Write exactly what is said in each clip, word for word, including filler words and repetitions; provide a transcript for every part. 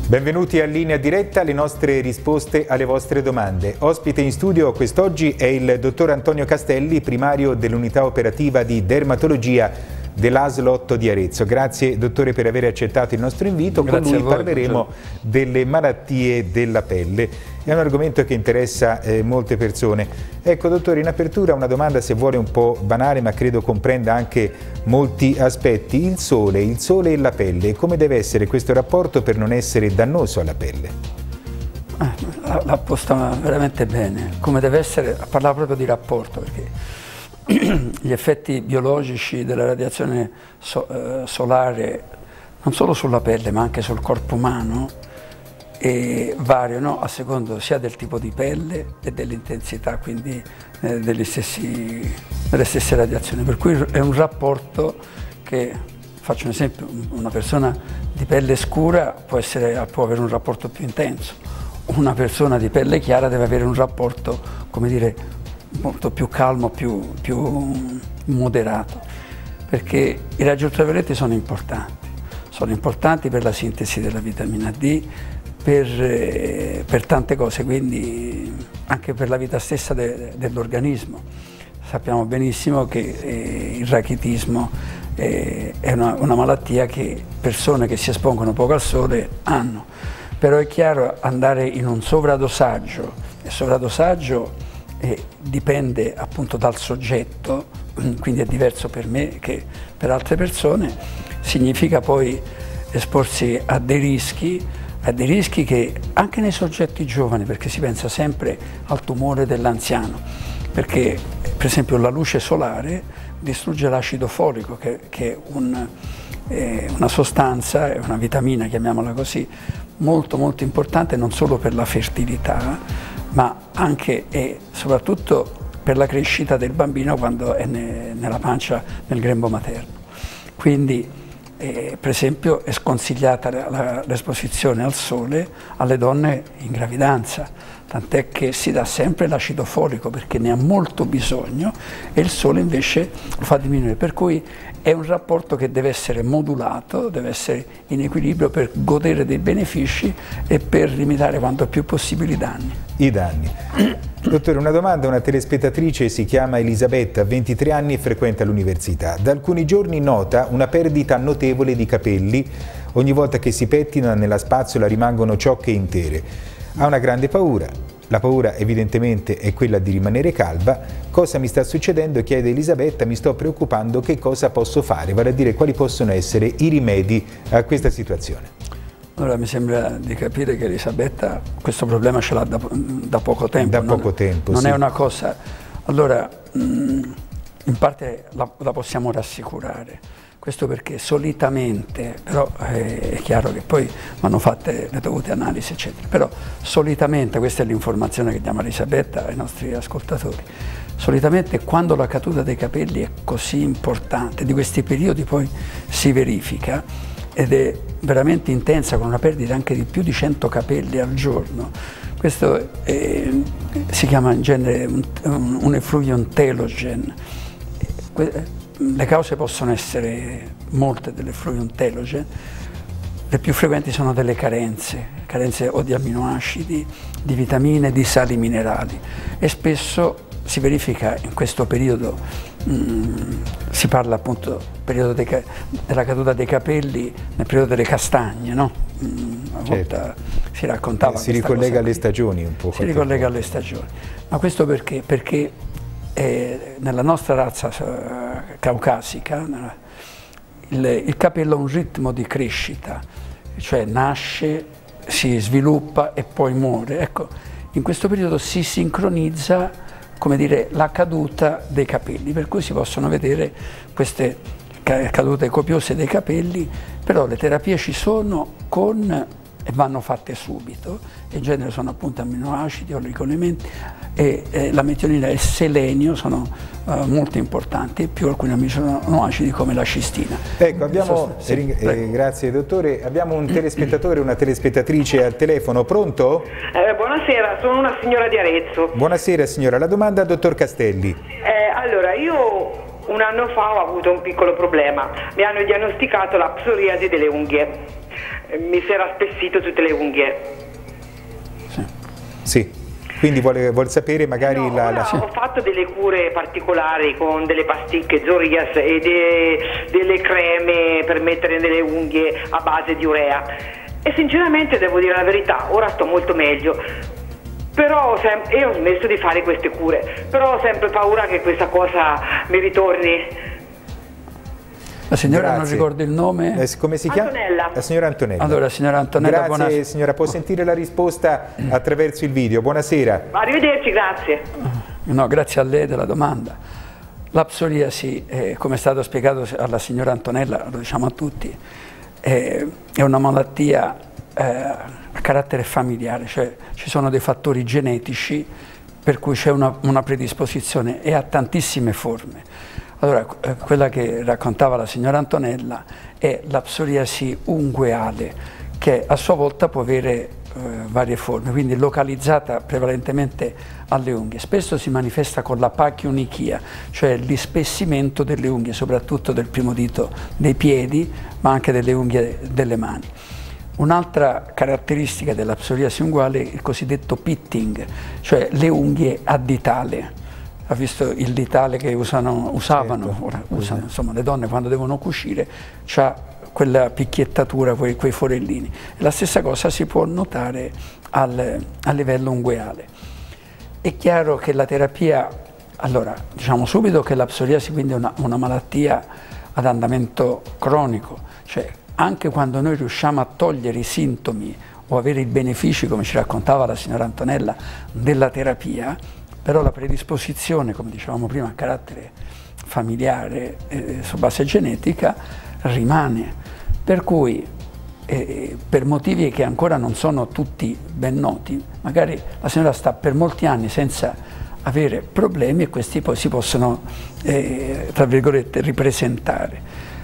Benvenuti a Linea Diretta, le nostre risposte alle vostre domande. Ospite in studio quest'oggi è il dottor Antonio Castelli, primario dell'unità operativa di dermatologia dell'A S L otto di Arezzo. Grazie dottore per aver accettato il nostro invito. Con Grazie lui a voi, parleremo buongiorno. delle malattie della pelle. È un argomento che interessa eh, molte persone. Ecco dottore, in apertura una domanda se vuole un po' banale, ma credo comprenda anche molti aspetti. Il sole, il sole e la pelle, come deve essere questo rapporto per non essere dannoso alla pelle? Eh, l'ha posta veramente bene. Come deve essere, parlava proprio di rapporto, perché gli effetti biologici della radiazione so, eh, solare, non solo sulla pelle ma anche sul corpo umano, e variano a secondo sia del tipo di pelle e dell'intensità, quindi eh, degli stessi, delle stesse radiazioni. Per cui è un rapporto che, faccio un esempio, una persona di pelle scura può, essere, può avere un rapporto più intenso, una persona di pelle chiara deve avere un rapporto, come dire, molto più calmo, più, più moderato, perché i raggi ultravioletti sono importanti, sono importanti per la sintesi della vitamina D, per, eh, per tante cose, quindi anche per la vita stessa de, dell'organismo. Sappiamo benissimo che eh, il rachitismo eh, è una, una malattia che persone che si espongono poco al sole hanno, però è chiaro andare in un sovradosaggio, il sovradosaggio eh, dipende appunto dal soggetto, quindi è diverso per me che per altre persone, significa poi esporsi a dei rischi, a dei rischi che anche nei soggetti giovani, perché si pensa sempre al tumore dell'anziano, perché per esempio la luce solare distrugge l'acido folico, che, che è un, eh, una sostanza, è una vitamina, chiamiamola così, molto molto importante non solo per la fertilità, ma anche e soprattutto per la crescita del bambino quando è ne, nella pancia, nel grembo materno. Quindi eh, per esempio è sconsigliata l'esposizione al sole alle donne in gravidanza, tant'è che si dà sempre l'acido folico perché ne ha molto bisogno e il sole invece lo fa diminuire, per cui è un rapporto che deve essere modulato, deve essere in equilibrio per godere dei benefici e per limitare quanto più possibile i danni. I danni. Dottore, una domanda, una telespettatrice si chiama Elisabetta, ha ventitré anni e frequenta l'università. Da alcuni giorni nota una perdita notevole di capelli, ogni volta che si pettina nella spazzola rimangono ciocche intere. Ha una grande paura, la paura evidentemente è quella di rimanere calva. Cosa mi sta succedendo? Chiede Elisabetta, mi sto preoccupando, che cosa posso fare? Vale a dire quali possono essere i rimedi a questa situazione. Allora mi sembra di capire che Elisabetta questo problema ce l'ha da, da poco tempo. Da non, poco tempo, Non sì. è una cosa... Allora, in parte la, la possiamo rassicurare. Questo perché solitamente, però eh, è chiaro che poi vanno fatte le dovute analisi, eccetera, però solitamente, questa è l'informazione che diamo a Elisabetta, ai nostri ascoltatori, solitamente quando la caduta dei capelli è così importante, di questi periodi poi si verifica, ed è veramente intensa, con una perdita anche di più di cento capelli al giorno. Questo è, si chiama in genere un, un, un effluvium telogen. Le cause possono essere molte dell'effluvium telogen, le più frequenti sono delle carenze, carenze o di amminoacidi, di vitamine, di sali minerali, e spesso si verifica in questo periodo, mh, si parla appunto periodo dei, della caduta dei capelli, nel periodo delle castagne, no? Mh, una certo. volta si raccontava. Eh, si ricollega alle qui. stagioni un po'. Si ricollega alle stagioni. Ma questo perché? Perché eh, nella nostra razza uh, caucasica il, il capello ha un ritmo di crescita, cioè nasce, si sviluppa e poi muore. Ecco, in questo periodo si sincronizza, come dire, la caduta dei capelli, per cui si possono vedere queste cadute copiose dei capelli, però le terapie ci sono con e vanno fatte subito, in genere sono appunto amminoacidi, oligoelementi, e eh, la metionina e il selenio sono uh, molto importanti, più alcuni amminoacidi come la cistina. Ecco, abbiamo, sì, eh, grazie dottore, abbiamo un telespettatore, una telespettatrice al telefono, pronto? Eh, buonasera, sono una signora di Arezzo. Buonasera signora, la domanda al dottor Castelli. Eh, allora, io un anno fa ho avuto un piccolo problema, mi hanno diagnosticato la psoriasi delle unghie. eh, mi si era spessito tutte le unghie. Sì. Sì. Quindi vuole, vuole sapere magari no, la, la... Ho fatto delle cure particolari con delle pasticche Zorias e de, delle creme per mettere nelle unghie a base di urea e sinceramente devo dire la verità, ora sto molto meglio, però e ho smesso di fare queste cure, però ho sempre paura che questa cosa mi ritorni. La signora Grazie. non ricorda il nome? Eh, come si chiama? Antonella. La signora Antonella. Allora, signora Antonella, Grazie buona... signora, può sentire la risposta attraverso il video. Buonasera. Arrivederci, grazie. No, grazie a lei della domanda. La psoriasi, eh, come è stato spiegato alla signora Antonella, lo diciamo a tutti, eh, è una malattia eh, a carattere familiare, cioè ci sono dei fattori genetici per cui c'è una, una predisposizione e ha tantissime forme. Allora, eh, quella che raccontava la signora Antonella è la psoriasi ungueale, che a sua volta può avere eh, varie forme, quindi localizzata prevalentemente alle unghie. Spesso si manifesta con la pachionichia, cioè l'ispessimento delle unghie, soprattutto del primo dito dei piedi, ma anche delle unghie delle mani. Un'altra caratteristica della psoriasi ungueale è il cosiddetto pitting, cioè le unghie a ditale. Ha visto il ditale che usano, usavano, certo. Ora usano, insomma, le donne quando devono cucire, c'ha quella picchiettatura, quei, quei forellini. E la stessa cosa si può notare al, a livello ungueale. È chiaro che la terapia, allora, diciamo subito che la psoriasi quindi è una, una malattia ad andamento cronico, cioè anche quando noi riusciamo a togliere i sintomi o avere i benefici, come ci raccontava la signora Antonella, della terapia, però la predisposizione, come dicevamo prima, a carattere familiare, eh, su base genetica, rimane. Per cui, eh, per motivi che ancora non sono tutti ben noti, magari la signora sta per molti anni senza avere problemi e questi poi si possono, eh, tra virgolette, ripresentare.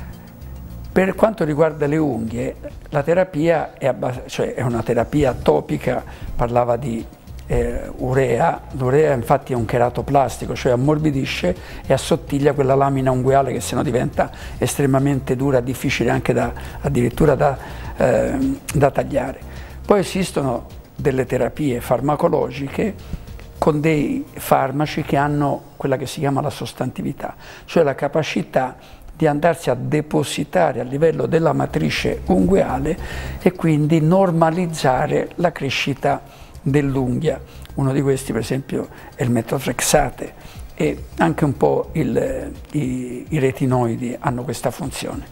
Per quanto riguarda le unghie, la terapia è, cioè è una terapia topica, parlava di Eh, urea. L'urea infatti è un cheratoplastico, cioè ammorbidisce e assottiglia quella lamina ungueale che sennò diventa estremamente dura, difficile anche da, addirittura da, eh, da tagliare. Poi esistono delle terapie farmacologiche con dei farmaci che hanno quella che si chiama la sostantività, cioè la capacità di andarsi a depositare a livello della matrice ungueale e quindi normalizzare la crescita dell'unghia. Uno di questi per esempio è il metotrexate e anche un po' il, i, i retinoidi hanno questa funzione.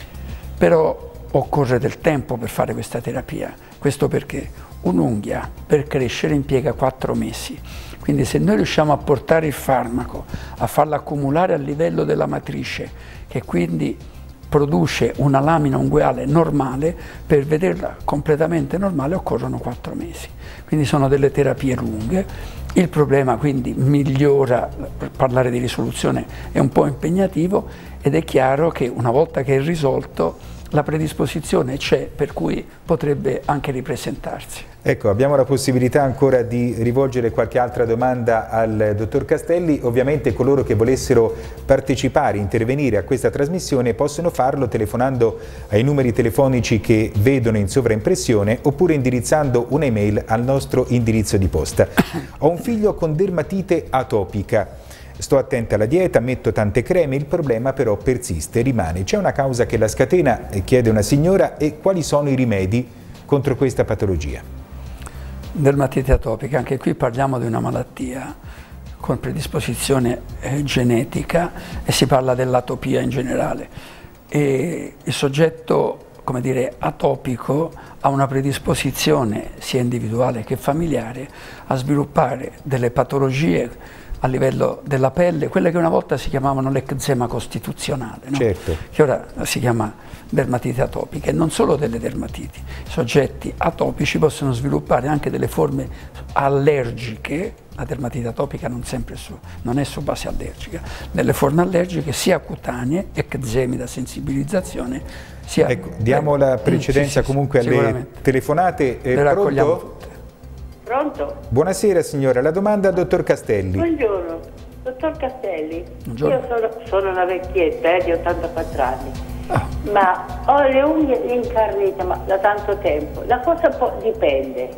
Però occorre del tempo per fare questa terapia. Questo perché un'unghia per crescere impiega quattro mesi. Quindi se noi riusciamo a portare il farmaco, a farla accumulare a livello della matrice, che quindi produce una lamina ungueale normale, per vederla completamente normale occorrono quattro mesi. Quindi sono delle terapie lunghe. Il problema quindi migliora, per parlare di risoluzione è un po' impegnativo ed è chiaro che una volta che è risolto la predisposizione c'è, per cui potrebbe anche ripresentarsi. Ecco, abbiamo la possibilità ancora di rivolgere qualche altra domanda al dottor Castelli. Ovviamente coloro che volessero partecipare, intervenire a questa trasmissione possono farlo telefonando ai numeri telefonici che vedono in sovraimpressione oppure indirizzando un'email al nostro indirizzo di posta. Ho un figlio con dermatite atopica. Sto attenta alla dieta, metto tante creme, il problema però persiste, rimane. C'è una causa che la scatena, chiede una signora, e quali sono i rimedi contro questa patologia? Dermatite atopica, anche qui parliamo di una malattia con predisposizione eh, genetica e si parla dell'atopia in generale. E il soggetto, come dire, atopico ha una predisposizione sia individuale che familiare a sviluppare delle patologie a livello della pelle, quelle che una volta si chiamavano l'eczema costituzionale, no? Certo. Che ora si chiama dermatite atopica, e non solo delle dermatiti. I soggetti atopici possono sviluppare anche delle forme allergiche. La dermatite atopica non sempre su, non è su base allergica, delle forme allergiche sia cutanee, eczemi da sensibilizzazione, sia... Ecco, diamo la precedenza sì, sì, comunque alle telefonate. Le raccogliamo tutte. Pronto? Buonasera signora, la domanda al dottor Castelli. Buongiorno, dottor Castelli. Buongiorno. Io sono, sono una vecchietta eh, di ottantaquattro anni Oh. Ma ho le unghie incarnite ma da tanto tempo. Da cosa può, dipende?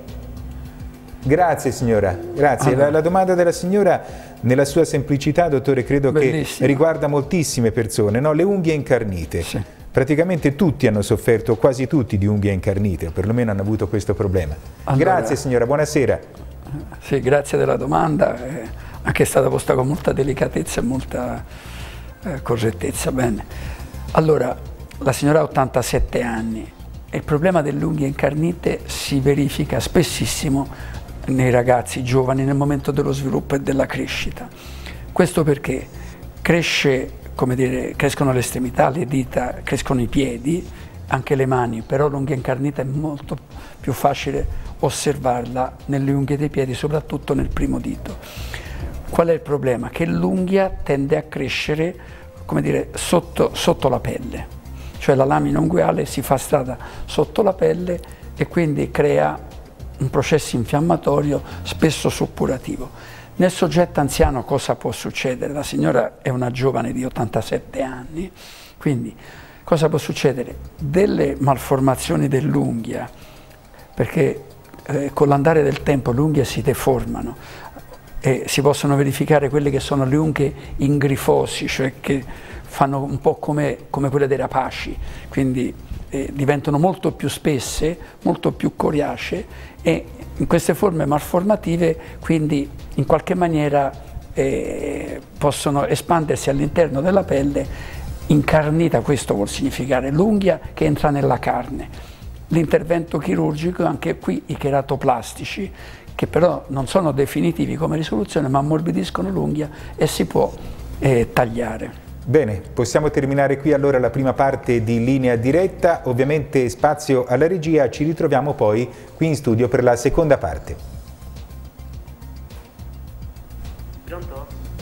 Grazie signora, grazie. Allora. La, la domanda della signora, nella sua semplicità, dottore, credo Bellissimo. che riguarda moltissime persone, no? Le unghie incarnite. Sì. Praticamente tutti hanno sofferto, quasi tutti, di unghie incarnite, o perlomeno hanno avuto questo problema. Allora, grazie signora, buonasera. Sì, grazie della domanda, eh, anche è stata posta con molta delicatezza e molta eh, correttezza. Bene. Allora, la signora ha ottantasette anni e il problema delle unghie incarnite si verifica spessissimo nei ragazzi giovani nel momento dello sviluppo e della crescita. Questo perché cresce, come dire, crescono le estremità, le dita, crescono i piedi, anche le mani, però l'unghia incarnita è molto più facile osservarla nelle unghie dei piedi, soprattutto nel primo dito. Qual è il problema? Che l'unghia tende a crescere, come dire, sotto, sotto la pelle, cioè la lamina unguiale si fa strada sotto la pelle e quindi crea un processo infiammatorio spesso suppurativo. Nel soggetto anziano cosa può succedere? La signora è una giovane di ottantasette anni, quindi cosa può succedere? Delle malformazioni dell'unghia, perché eh, con l'andare del tempo le unghie si deformano e si possono verificare quelle che sono le unghie ingrifosi, cioè che fanno un po' come, come quelle dei rapaci, quindi eh, diventano molto più spesse, molto più coriacee e in queste forme malformative quindi in qualche maniera eh, possono espandersi all'interno della pelle incarnita. Questo vuol significare l'unghia che entra nella carne. L'intervento chirurgico, anche qui i cheratoplastici, che però non sono definitivi come risoluzione ma ammorbidiscono l'unghia e si può eh, tagliare. Bene, possiamo terminare qui allora la prima parte di Linea Diretta, ovviamente spazio alla regia, ci ritroviamo poi qui in studio per la seconda parte. Pronto?